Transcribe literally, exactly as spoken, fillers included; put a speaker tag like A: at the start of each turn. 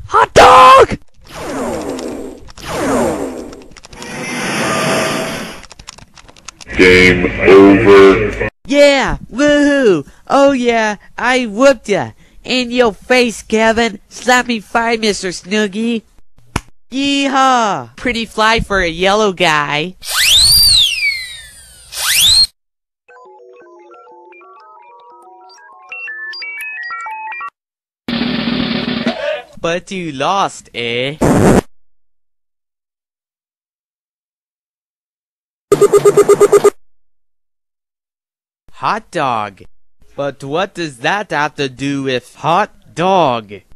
A: Hot dog!
B: Game over.
A: Yeah, woohoo! Oh yeah, I whooped ya! In your face, Kevin! Slap me five, Mister Snoogie! Yeehaw! Pretty fly for a yellow guy. But you lost, eh? Hot dog. But what does that have to do with hot dog?